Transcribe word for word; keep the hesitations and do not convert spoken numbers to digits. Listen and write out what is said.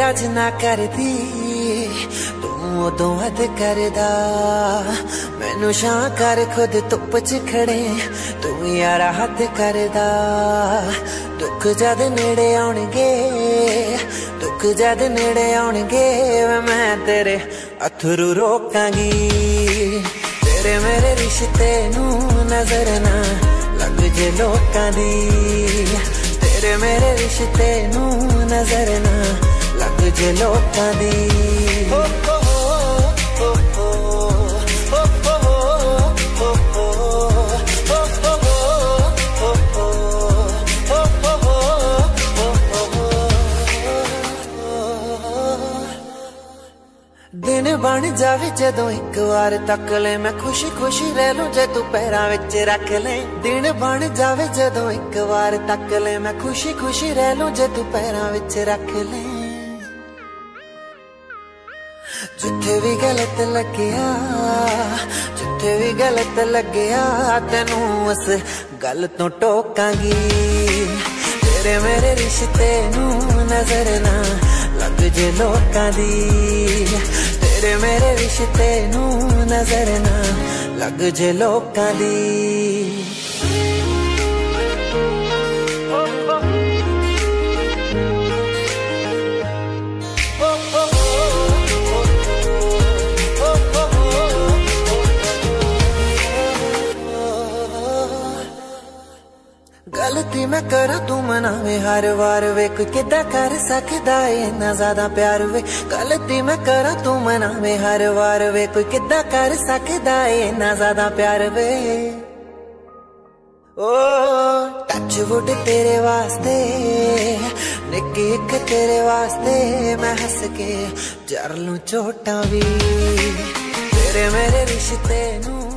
आज ना करदी तू उदों हद करदा मैनू शां कर खुद धुप च खड़े तू यार हद करदा दुख जद नेड़े आउणगे दुख जद नेड़े आउणगे मैं तेरे अथरू रोकांगी तेरे मेरे रिश्ते नू नजर ना लग जे लोकां दी तेरे मेरे रिश्ते नू नजर ना लग जे लोकां दी हो हो हो हो दिन बन जावे जदों एक बार तक ले मैं खुशी खुशी रह लूं जे तू पैरां विच रख ले दिन बन जावे जदों एक बार तक ले मैं खुशी खुशी रह लूं जे तू पैरां विच रख ले जिथे भी गलत लग्या जिथे भी गलत लग्या तेनू उस गल तो टोकांगी तेरे मेरे रिश्ते नू नजर ना लग जे लोकां दी तेरे मेरे रिश्ते नू नजर ना लग जे लोकां दी गलती मैं करा तू मनावे हर बार वे कोई किदा कर सकदा है इन्ना ज्यादा प्यार वे गलती मैं करा तू मनावे हर बार वे कोई किदा कर सकदा है इन्ना ज्यादा प्यार वे ओ टच वुड तेरे वास्ते निक्की एक तेरे वास्ते मैं हंस के जर लूं चोटां भी तेरे मेरे रिश्ते नू